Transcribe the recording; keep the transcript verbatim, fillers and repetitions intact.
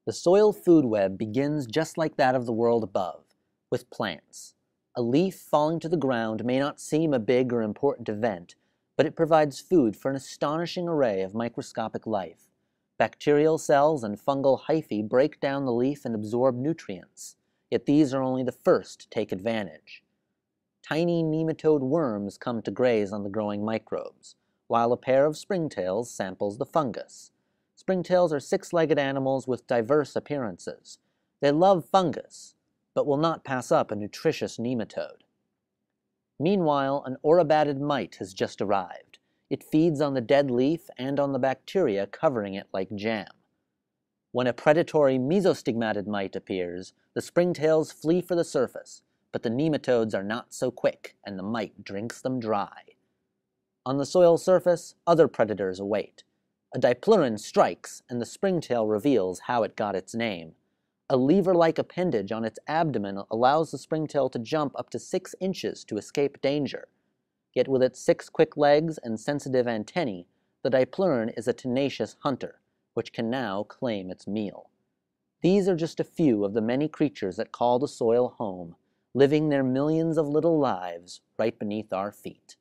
The soil food web begins just like that of the world above, with plants. A leaf falling to the ground may not seem a big or important event, but it provides food for an astonishing array of microscopic life. Bacterial cells and fungal hyphae break down the leaf and absorb nutrients, yet these are only the first to take advantage. Tiny nematode worms come to graze on the growing microbes, while a pair of springtails samples the fungus. Springtails are six-legged animals with diverse appearances. They love fungus, but will not pass up a nutritious nematode. Meanwhile, an aurabatid mite has just arrived. It feeds on the dead leaf and on the bacteria covering it like jam. When a predatory mesostigmatid mite appears, the springtails flee for the surface, but the nematodes are not so quick, and the mite drinks them dry. On the soil surface, other predators await. A dipleuron strikes, and the springtail reveals how it got its name. A lever-like appendage on its abdomen allows the springtail to jump up to six inches to escape danger. Yet with its six quick legs and sensitive antennae, the dipleuron is a tenacious hunter, which can now claim its meal. These are just a few of the many creatures that call the soil home, living their millions of little lives right beneath our feet.